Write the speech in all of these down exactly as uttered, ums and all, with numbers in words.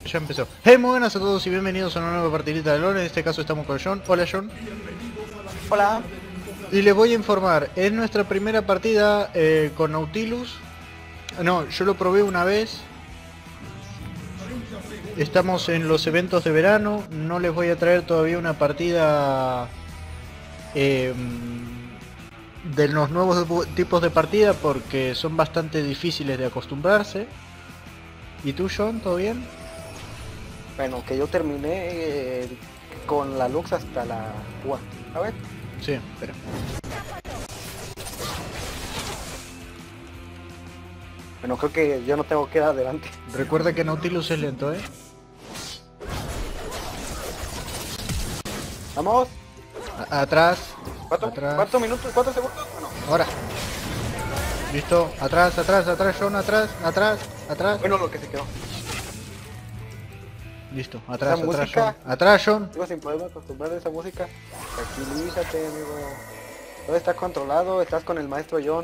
Ya empezó. Hey, muy buenas a todos y bienvenidos a una nueva partidita de LoL. En este caso estamos con John. Hola, John. Hola. Y les voy a informar, es nuestra primera partida eh, con Nautilus. No, yo lo probé una vez. Estamos en los eventos de verano. No les voy a traer todavía una partida eh, de los nuevos tipos de partida porque son bastante difíciles de acostumbrarse. ¿Y tú, John? ¿Todo bien? Bueno, que yo terminé eh, con la Lux hasta la U A. A ver. Sí, espera. Bueno, creo que yo no tengo que ir adelante. Recuerda que Nautilus es lento, ¿eh? Vamos. A atrás. ¿Cuánto, atrás. ¿Cuántos minutos? ¿Cuántos segundos? Bueno. Ahora. Listo. Atrás, atrás, atrás, John, atrás, atrás, atrás. Bueno, lo que se quedó. Listo, atrás, Esa atrás, música, John. Atrás, John. Sigo sin poderme acostumbrar a esa música. Tranquilízate, amigo. Todo está controlado, estás con el maestro John.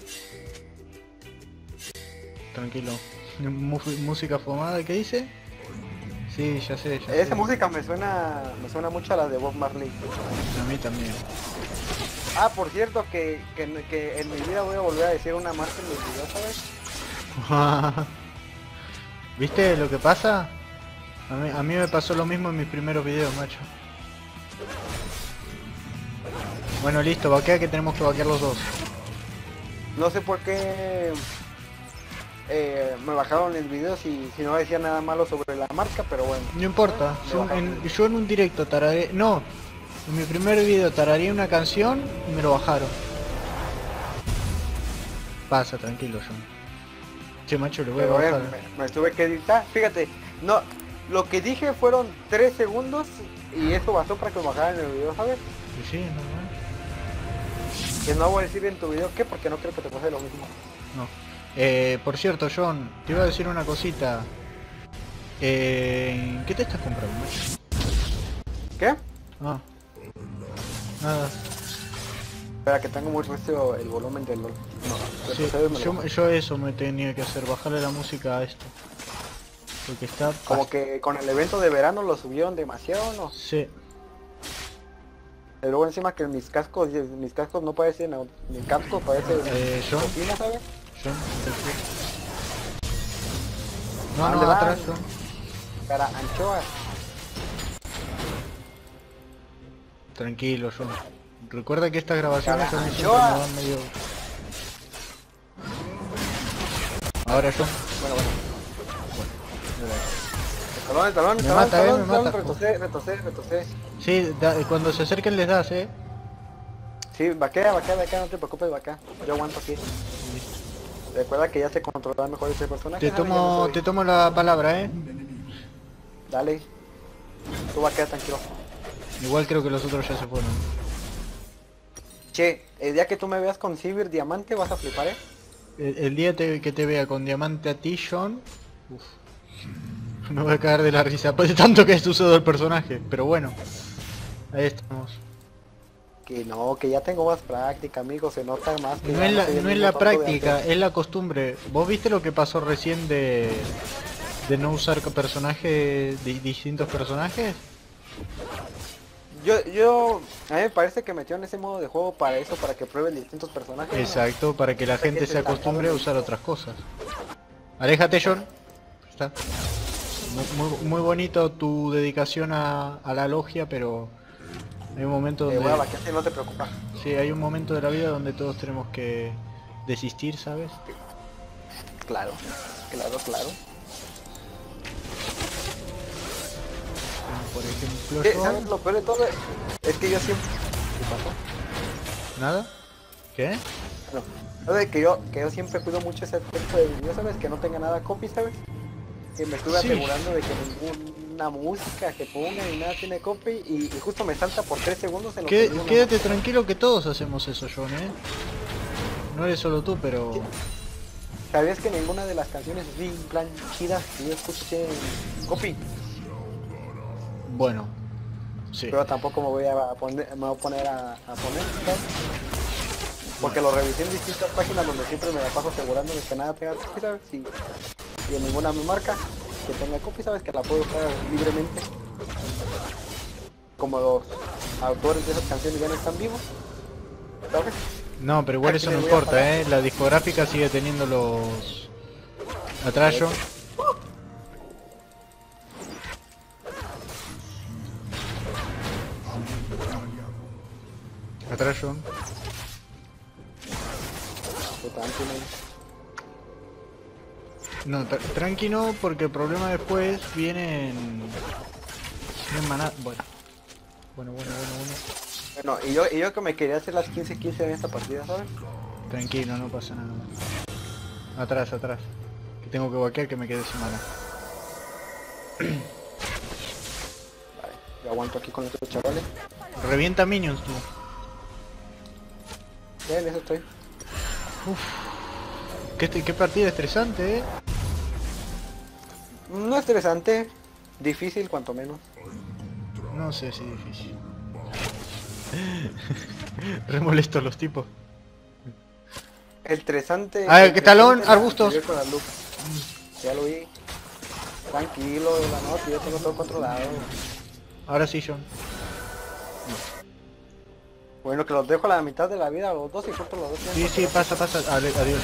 Tranquilo. Mu- música fumada, ¿qué dice? Sí, ya sé, ya Esa sé. música me suena me suena mucho a la de Bob Marley. A mí también. Ah, por cierto, que, que, que en mi vida voy a volver a decir una marca en mis videos, ¿sabes? ¿Viste lo que pasa? A mí, a mí me pasó lo mismo en mis primeros videos, macho. Bueno, listo, vaquea que tenemos que vaquear los dos. No sé por qué eh, me bajaron el video si, si no decía nada malo sobre la marca, pero bueno. No importa, Me yo bajaron. en, yo en un directo tarareé... No, en mi primer video tarareé una canción y me lo bajaron. Pasa, tranquilo, John. Che, macho, le voy Pero a eh, bajar. me, me tuve que editar. Fíjate, no, lo que dije fueron tres segundos y eso bastó para que me bajaran el video, ¿sabes? Sí, sí, normal. Que no voy a decir en tu video qué, porque no creo que te pase lo mismo. No. Eh, por cierto, John, te iba a decir una cosita. Eh, ¿Qué te estás comprando, macho? ¿Qué? Ah. Nada. Espera, que tengo muy recio el volumen del LOL. No, Sí, retrocede, me lo yo, bajo. yo eso me tenía que hacer, bajarle la música a esto. Porque está... Como que con el evento de verano lo subieron demasiado, ¿no? Sí. Y luego encima que mis cascos, mis cascos no parecen, au- mi casco parece Eh, John, cocina, ¿sabes? John, te fui. No, ¿A no, dónde vas? atrás, John. Para anchoas. Tranquilo, John. Recuerda que estas grabaciones Cara, a mí siempre yo- me dan medio... Ahora, John. Bueno, bueno. El talón, el talón, el Me talón, mata, el eh, talón, me el talón, mata. retrocede, retrocede, retrocede. Sí, da- cuando se acerquen les das, eh. Sí, vaquea, vaquea, vaquea, no te preocupes, vaquea. Yo aguanto aquí. Recuerda que ya se controla mejor ese personaje. Te ¿sabes? Ya no tomo, soy- te tomo la palabra, eh. Dale. Tú vaquea tranquilo. Igual creo que los otros ya se fueron. Che, el día que tú me veas con Silver Diamante vas a flipar, eh. El, el día te- que te vea con diamante a ti, John... Uf. Me voy a caer de la risa, pues de tanto que es usado el personaje. Pero bueno. Ahí estamos. Que no, que ya tengo más práctica, amigo, se nota más que No ya es la, soy el no es mismo la tonto de práctica, antes. es la costumbre. ¿Vos viste lo que pasó recién de... de no usar personajes... de distintos personajes? Yo, yo, a mí me parece que metieron ese modo de juego para eso, para que prueben distintos personajes. ¿no? Exacto, para que la Hasta que gente se se acostumbre a lanzaron. usar otras cosas. Aléjate, John. Está. Muy, muy, muy bonito tu dedicación a, a la logia, pero hay un momento Eh, donde... voy a vaquear, si no te preocupes. Sí, hay un momento de la vida donde todos tenemos que desistir, ¿sabes? Claro, claro, claro. Como por ejemplo ¿Qué? yo... ¿Sabes lo peor de todo? Es que yo siempre... ¿Qué pasó? ¿Nada? ¿Qué? No, ¿sabes? Que yo, que yo siempre cuido mucho ese aspecto de video, ¿sabes? Que no tenga nada copy, ¿sabes? Que me estuve Sí. asegurando de que ninguna música que ponga ni nada tiene copy y, y justo me salta por tres segundos en lo Qué- que digo una quédate música. tranquilo que todos hacemos eso, John, ¿eh? No eres solo tú, pero... ¿Sabías que ninguna de las canciones así en plan chidas que yo escucho tienen copy? Bueno, sí. Pero tampoco me voy a poner, me voy a, poner a, a poner, ¿sabes? Porque lo revisé en distintas páginas donde siempre me la paso asegurando de que nada tenga copy, ¿sabes? Y, y en ninguna me marca. que tenga copy, sabes que la puedo usar libremente. Como los autores de esas canciones ya no están vivos, ¿sabes? No, pero igual Aquí eso le no voy a importa, pagar. eh. La discográfica sigue teniendo los... Atrayo. Atrayo. Puta, antes No, tra- tranqui no, porque el problema después viene en... en maná... Bueno. Bueno, bueno, bueno, bueno. Bueno, y yo, y yo que me quería hacer las quince quince en esta partida, ¿sabes? Tranquilo, no pasa nada. Atrás, atrás. Que tengo que vaquear que me quedé sin maná. Vale, yo aguanto aquí con estos chavales. Revienta minions tú. Ya en eso estoy. Qué, te- qué partida estresante, eh. No es interesante, difícil cuanto menos. No sé si difícil. Re molestos los tipos. El estresante... Ah, el ¿qué talón? estresante la Arbustos. anterior con la Lux. Ya lo vi. Tranquilo, la nota, yo tengo todo controlado. Ahora sí, John. Bueno, que los dejo a la mitad de la vida, los dos y justo los dos. Sí, tienen sí, control. pasa, pasa. Ale- adiós.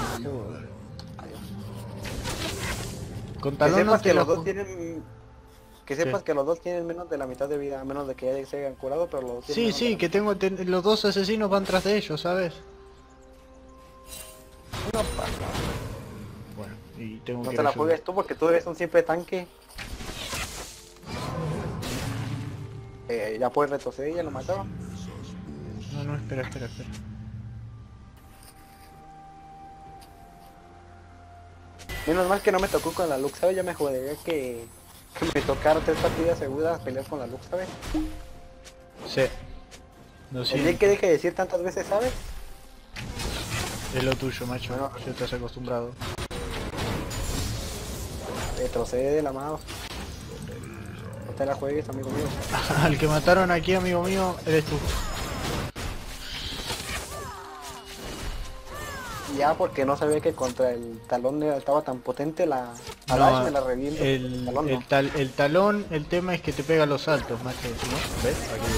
Con Que talón no sepas te que la los dos ju- tienen... Que sepas que los dos tienen menos de la mitad de vida, a menos de que ya se hayan curado, pero los dos tienen Sí, menos de sí, la que tengo ten- los dos asesinos van tras de ellos, ¿sabes? mitad. No pasa. Bueno, y tengo No que te la ayudar. juegues tú porque tú eres un simple tanque. Eh, ya puedes retroceder, ya lo mataron. No, no, espera, espera, espera. Menos mal que no me tocó con la Lux, ¿sabes? Ya me jodería que, que me tocara tres partidas seguidas pelear con la Lux, ¿sabes? Sí. Lo El día siento. que deje de decir tantas veces, ¿sabes? Es lo tuyo, macho. Bueno. Ya estás acostumbrado. Retrocede de la mano. No te la juegues, amigo mío. Al que mataron aquí, amigo mío, eres tú. Ya porque no sabía que contra el talón era- estaba tan potente la... A No, Dash me la reviento. el, talón, el, no. tal- el talón, el tema es que te pega los saltos, macho. ¿No? ¿Ves? Aquí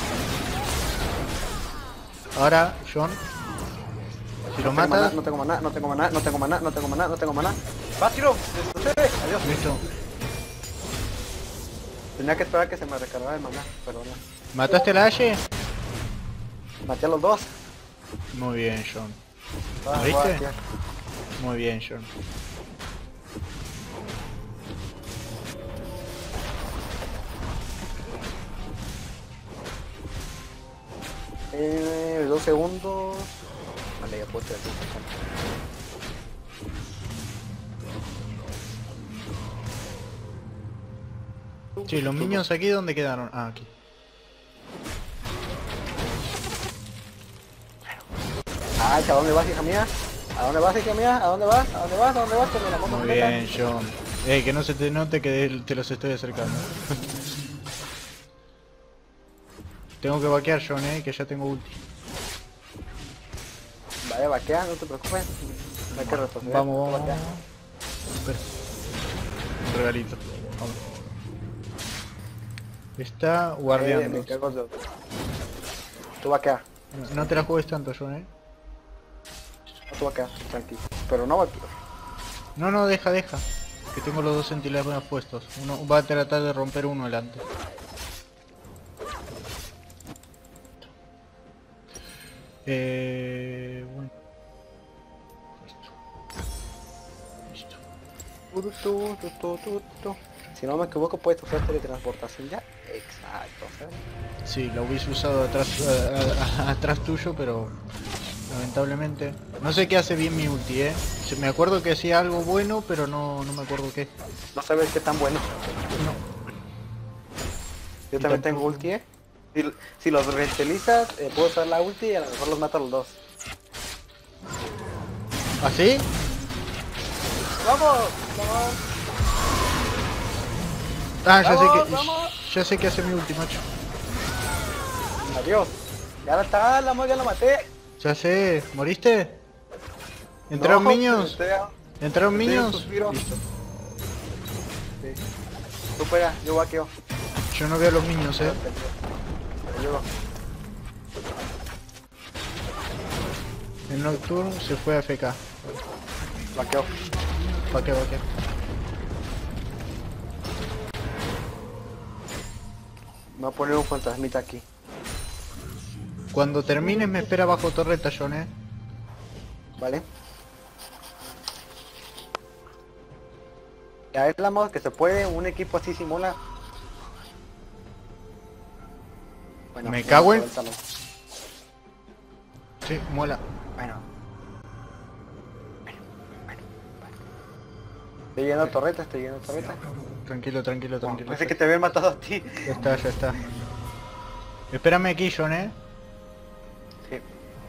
ves. Ahora, John. Si lo No tengo maná, matas, no tengo maná, no tengo maná, no tengo maná, no tengo maná, no tengo maná. ¡Va, tiro! ¡Retrocede! ¡Adiós! listo. Tenía que esperar que se me recargara el maná, perdona. ¿Mataste a la Ashe? Maté a los dos. Muy bien, John. Ah, ¿Viste? guau, tía. Muy bien, John. Eh, dos segundos. Vale, ya puedo tirar. Sí, los minions aquí, ¿dónde quedaron? Ah, aquí. Ah, ¿a dónde vas, hija mía? ¿A dónde vas, hija mía? ¿A dónde vas? ¿A dónde vas? ¿A dónde vas? Que me la pongo Muy completa. bien, John. Eh, que no se te note que te los estoy acercando. Tengo que vaquear, John, eh, que ya tengo ulti. Vaya, vaquea, no te preocupes. No hay que retroceder. Vamos, vamos, vaquea. vamos. Espera. Un regalito. Vamos. Está Eh, guardiando. me cago de... Tú vaquea. No te la juegues tanto, John, eh. Tú vaquea, tranquilo. Pero no vaquea. No, no, deja, deja. Que tengo los dos centinelas puestos. Uno va a tratar de romper uno delante. Eh... Bueno. Listo. Listo. Tu, tu, tu, tu, tu. Si no me equivoco, puedes usar teletransportación ya. Exacto, ¿sabes? Sí, la hubiese usado atrás, a- a- a- atrás tuyo, pero lamentablemente. No sé qué hace bien mi ulti, eh. Se- Me acuerdo que hacía algo bueno, pero no, no me acuerdo qué. No sabes qué tan bueno. No. Yo Y también tampoco- tengo ulti, eh. Si, si los rentelizas, eh, puedo usar la ulti y a lo mejor los mato a los dos. ¿Así? ¡Vamos! ¡Vamos! Ah, ya sé Vamos, que vamos. ya sé que hace mi ulti, macho. Adiós. Ya está, la amor, ya lo maté. Ya sé, ¿moriste? ¿Entraron No, minions? estoy a- ¿Entraron estoy a un minions? suspiro. Listo. Sí. Tú pega, yo vaqueo. Yo no veo los niños, eh. Te ayudo. El Nocturne se fue a F K. Vaqueo. ¿Para qué, para qué? Me voy a poner un fantasmita aquí. Cuando termines me espera bajo torreta, John, eh. ¿Vale? Ya es la moda que se puede, un equipo así simula. Bueno, Me bueno, cago en- suéltalo. Sí, mola. Bueno. Estoy lleno de torretas, estoy lleno de torretas. Tranquilo, tranquilo, tranquilo. Parece que te habían matado a ti. Ya está, ya está. Espérame aquí, John, eh. Sí.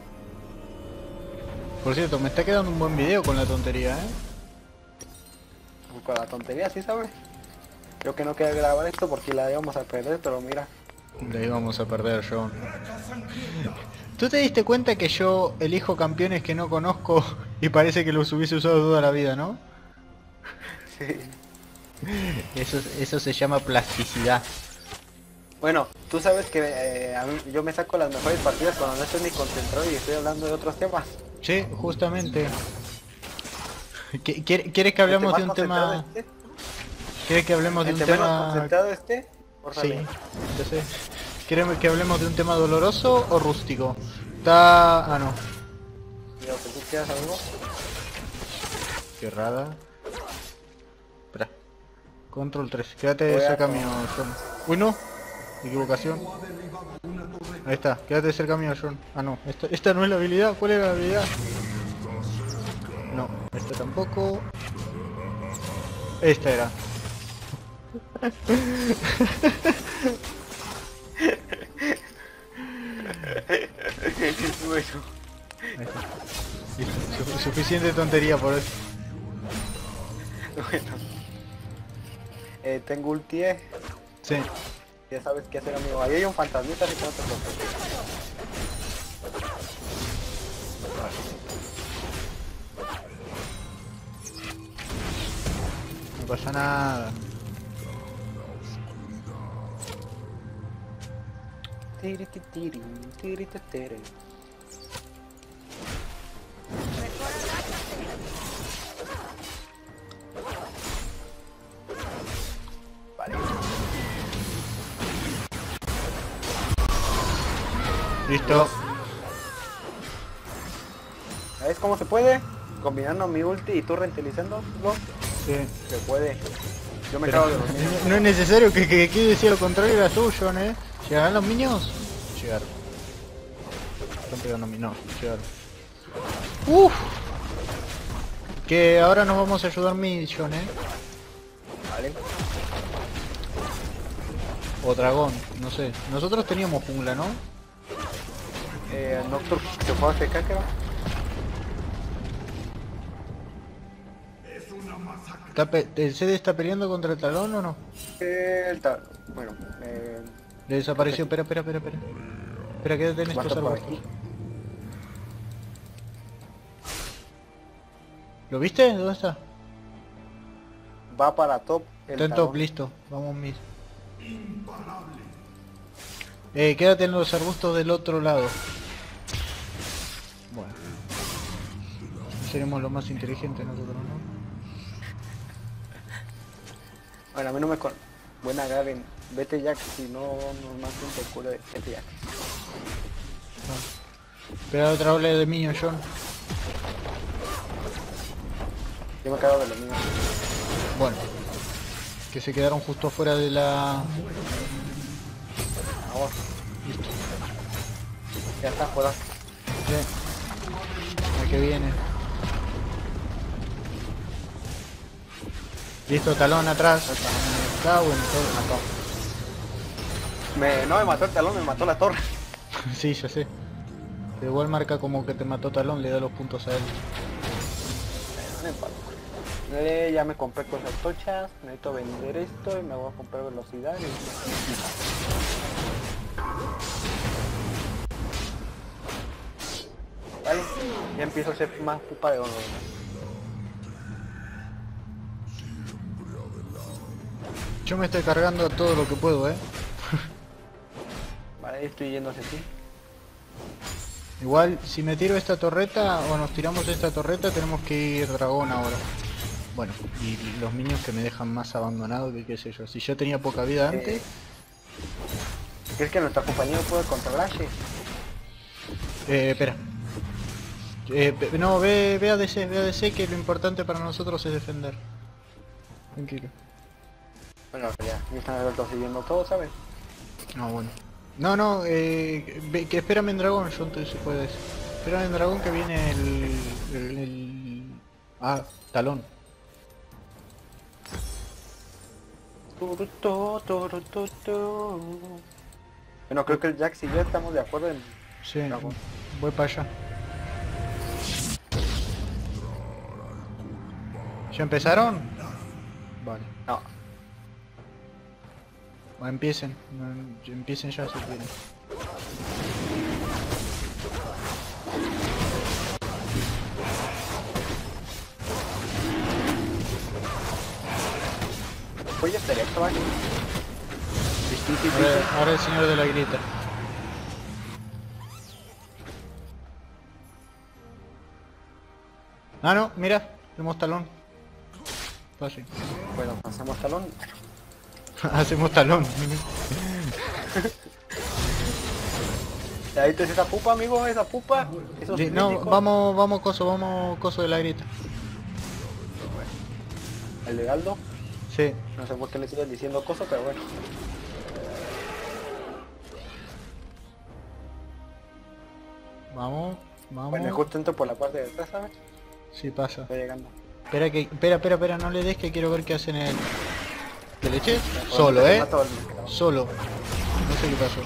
Por cierto, me está quedando un buen video con la tontería, eh. Con la tontería, ¿sí sabes? Creo que no queda grabar esto porque la íbamos a perder, pero mira. La íbamos a perder, John. ¿Tú te diste cuenta que yo elijo campeones que no conozco y parece que los hubiese usado toda la vida, no? Sí. Eso, eso se llama plasticidad. Bueno, tú sabes que eh, a mí- yo me saco las mejores partidas cuando no estoy ni concentrado y estoy hablando de otros temas. Sí, justamente. ¿Qui- quiere- ¿Quieres que hablemos de un Entre más tema? concentrado esté, ¿Quieres que hablemos de un entre menos tema? concentrado esté, Sí, órale. ya sé. ¿Quieres que hablemos de un tema doloroso o rústico? Está... Ah, no. Mira, que tú quieras algo. Qué errada. Espera. Control tres. Quédate Voy a cerca con- mío, John. Uy, no. Equivocación. Ahí está. Quédate cerca mío, John. Ah, no. Esta, esta no es la habilidad. ¿Cuál era la habilidad? No. Esta tampoco. Esta era. Bueno, Ahí está. Listo. Su- suficiente tontería por eso. bueno. Eh, tengo ulti, eh. Sí. Ya sabes qué hacer, amigo. Ahí hay un fantasmita, así que no te preocupes. No pasa nada. Tiri, ti, tiri, tiri, ti, tiri. Vale. Listo. ¿Sabes cómo se puede? Combinando mi ulti y tú rentilizándolo, Sí. se puede. Yo me Pero cago de dormir. no, no es necesario que, que, que decía lo contrario era tú, John, eh. ¿Llegarán los minions? Llegaron. Están pegando a mí, no, llegaron. Uff. Que ahora nos vamos a ayudar mí, John, eh. Vale. O dragón, no sé. Nosotros teníamos jungla, ¿no? Eh, Nocturne se fue a F K, creo. ¿Está pe- ¿El C D está peleando contra el talón o no? Eh, el tal. Bueno, eh, Le desapareció, espera, espera, espera, espera. Espera, quédate en estos aguanta por arbustos. aquí. ¿Lo viste? ¿Dónde está? Va para top. El Está en talón. top, listo. Vamos mid. Eh, quédate en los arbustos del otro lado. Bueno. Seremos lo más inteligentes nosotros, ¿no? Bueno, a mí no me con... Buena Garen. Vete Jack, si no nos mata un te culo de vete Jack. Espera otra ola de mío, John. Yo me cago de lo mío. Bueno. Que se quedaron justo afuera de la... Vamos, Listo. ya está, jodas. Sí. La que viene. Listo, talón atrás. Me cago en todo. Me, no me mató el talón, me mató la torre. Sí, ya sé. Pero igual marca como que te mató talón, le da los puntos a él. No me empalo. Eh, ya me compré cosas tochas, necesito vender esto y me voy a comprar velocidad. Y... Vale, ya empiezo a ser más pupa de oro. Yo me estoy cargando a todo lo que puedo, eh. Vale, estoy yendo hacia ti. Igual, si me tiro esta torreta o nos tiramos esta torreta, tenemos que ir dragón ahora. Bueno, y los minions que me dejan más abandonado que qué sé yo. Si yo tenía poca vida antes... Eh, ¿Crees que nuestra compañía puede controlar Ashe? Eh, espera. Eh, pe- no, ve, ve a D C, ve a D C, que lo importante para nosotros es defender. Tranquilo. Bueno, ya, ya están retrocediendo todo, ¿sabes? No, bueno. No, no, eh, ve- que espérame en dragón, yo entonces se puede decir. Espérame en dragón que viene el... el, el- Ah, talón. Turutu, turutu, tu. Bueno, creo que el Jax y yo estamos de acuerdo en... Sí, Dragón. voy para allá. ¿Ya empezaron? Vale. No, O empiecen, no, empiecen ya si quieren. oye, estaría actual. Ahora, ahora el señor de la grita. Ah, no, mira, tenemos talón. Fácil. Bueno, pasamos talón. Hacemos talón. Ahí tienes esa pupa, amigo, esa pupa. Esos Sí, no, críticos. vamos, vamos coso, vamos coso de la grita. El de Galdo. Sí. No sé por qué le siguen diciendo cosas, pero bueno. Vamos, vamos. Bueno, justo entro por la parte de atrás, ¿sabes? Sí pasa. Estoy llegando. Espera que, espera, espera, espera, no le des que quiero ver qué hacen el... ¿Que le eché? Por Solo, donde te eh. mato al- Solo. No sé qué pasó.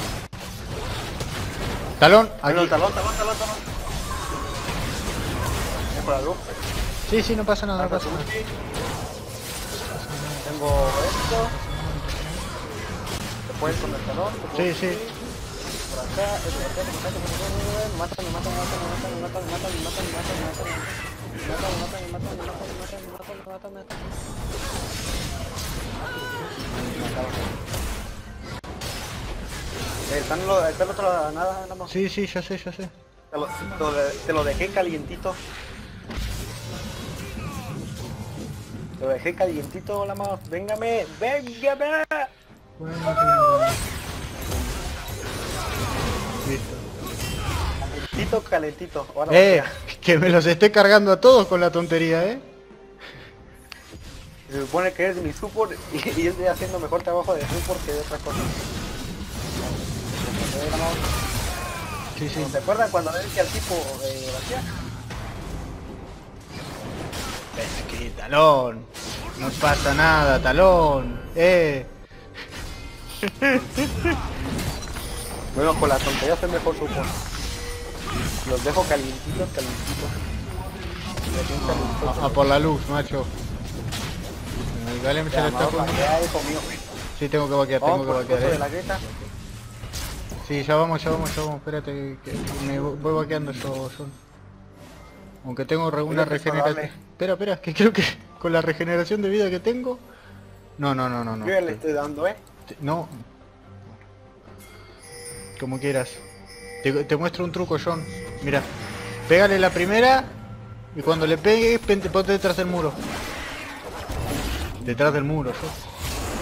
Talón, Bueno, aquí. talón, talón, talón, talón. Ven por la luz. Sí, sí, no pasa nada, no Marca pasa tu nada. ulti. Tengo esto. Te puedes con el talón. te puedo Sí, sí. subir. Por acá, es por acá, por acá, por acá. Me matan, me matan, me matan, me matan, me matan, me matan, me matan, me matan, me matan, me matan. Me matan, me matan, me matan, me matan, me matan, me matan, me matan, me matan. Me mataron. Eh, Está en lo- está el otro lado, nada, nada más. Sí, sí, ya sé, ya sé. Te lo, te lo de- te lo dejé calientito. Te lo dejé calientito, la más. Véngame, véngame. Bueno, sí, listo. Calentito, calentito. Ahora Eh, va. que me los esté cargando a todos con la tontería, eh. Se supone que es mi support y, y estoy haciendo mejor trabajo de support que de otra cosa. Sí, sí. ¿Se acuerdan cuando le dije al tipo de vacía? Ven aquí, talón. No pasa nada, talón. Eh. Bueno, con la tontería soy mejor support. Los dejo calientitos, calientitos. Recién calientitos. A, a por la luz, macho. El Galem se Ya, lo está vamos a comiendo. vaquear, hijo mío. Sí, tengo que vaquear, tengo Vamos que por el vaquear, coso de eh. la grieta. Sí, ya vamos, ya vamos, ya vamos. Espérate, que me voy vaqueando yo, yo. Aunque tengo re- una Mira que es regeneración. probable. Espera, espera, que creo que con la regeneración de vida que tengo. No, no, no, no, no. Yo ya le estoy dando, eh. Te- No. Como quieras. Te, te muestro un truco, John. Mira. Pégale la primera. Y cuando le pegues, pente- ponte detrás del muro. Detrás del muro, John.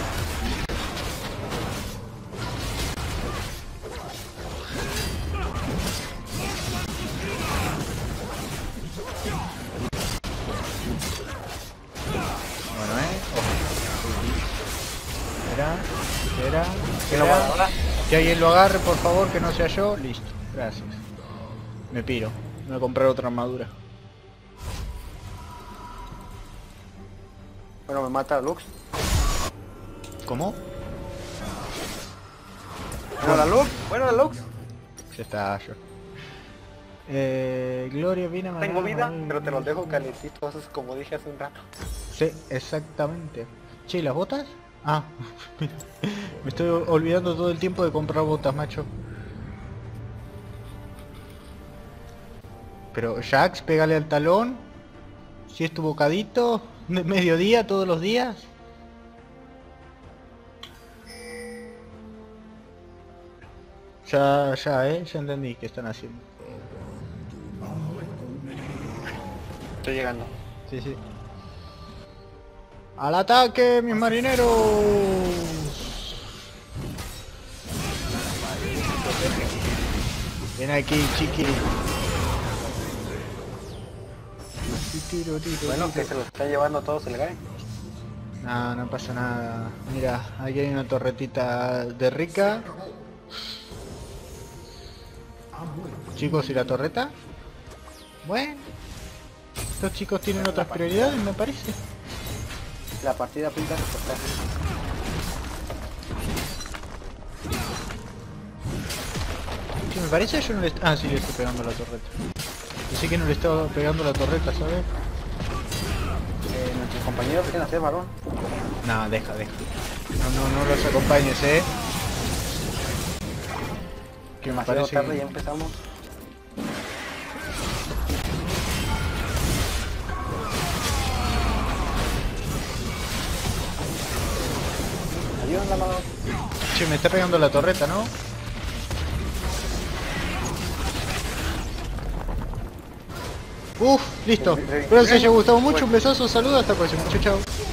Bueno, eh. Ojo. Espera, espera, ¿Quién lo va a dar espera. ahora? Que alguien lo agarre, por favor, que no sea yo. Listo, gracias. Me piro. Me voy a comprar otra armadura. Bueno, me mata Lux. ¿Cómo? Bueno, la Lux. Bueno, la Lux. Ya está, yo. Eh, Gloria viene a Tengo vida, pero te los dejo calentitos, como dije hace un rato. Sí, exactamente. Che, ¿y las botas? Ah, mira. Me estoy olvidando todo el tiempo de comprar botas, macho. Pero Jax, pégale al talón. Si es tu bocadito, me- mediodía, todos los días. Ya, ya, eh, ya entendí qué están haciendo. Estoy llegando. Sí, sí. ¡Al ataque, mis marineros! Ven aquí, chiqui. Tiro, tiro, Bueno, tiro. que se lo está llevando todo, se le cae. No, no pasa nada. Mira, aquí hay una torretita de rica. Chicos, ¿y la torreta? Bueno. Estos chicos tienen otras prioridades, me parece. La partida pinta reportar. Sí, me parece yo no le... Ah, sí, le estoy pegando a la torreta. Pensé que no le estaba pegando a la torreta, ¿sabes? Eh, nuestros compañeros quieren hacer varón. No, deja, deja. No, no, no los acompañes, eh. Que me Demasiado parece tarde, que... ya empezamos. Adiós, la mano. Che, me está pegando la torreta, ¿no? Uf, listo. Espero que les haya gustado mucho. Un besazo, saludos, hasta la próxima. Chau, chau.